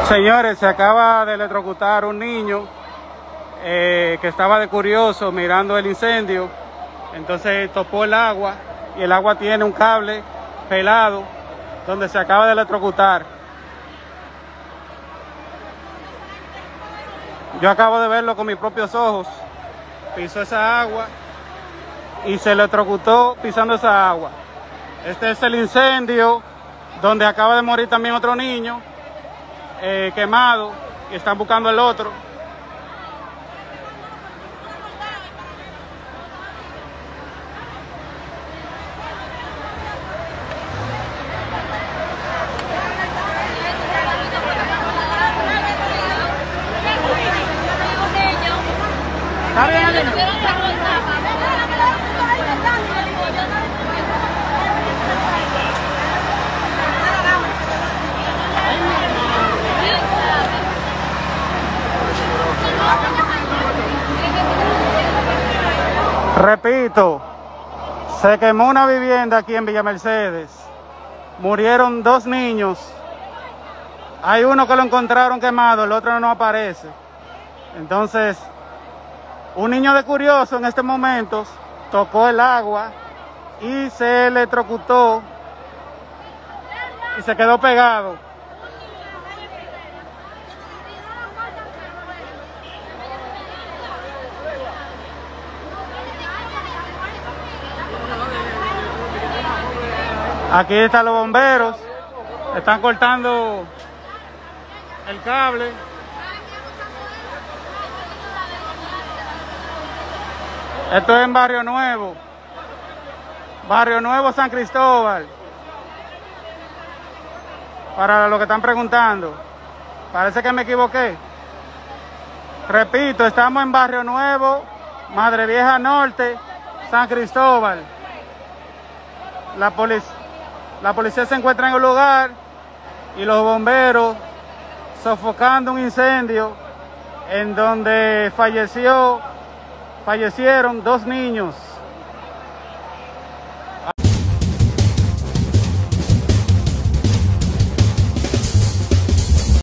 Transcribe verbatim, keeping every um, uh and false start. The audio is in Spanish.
Señores, se acaba de electrocutar un niño eh, que estaba de curioso mirando el incendio. Entonces topó el agua y el agua tiene un cable pelado donde se acaba de electrocutar. Yo acabo de verlo con mis propios ojos. Pisó esa agua y se electrocutó pisando esa agua. Este es el incendio donde acaba de morir también otro niño eh, quemado, y están buscando el otro. ¿Está bien, Alina? Repito, se quemó una vivienda aquí en Villa Mercedes. Murieron dos niños. Hay uno que lo encontraron quemado, el otro no aparece. Entonces, un niño de curioso en estos momentos tocó el agua y se electrocutó y se quedó pegado. Aquí están los bomberos, están cortando el cable. Esto es en Barrio Nuevo, Barrio Nuevo, San Cristóbal. Para los que están preguntando, parece que me equivoqué. Repito, estamos en Barrio Nuevo, Madre Vieja Norte, San Cristóbal. La policía, la policía se encuentra en el lugar y los bomberos sofocando un incendio en donde falleció Fallecieron dos niños.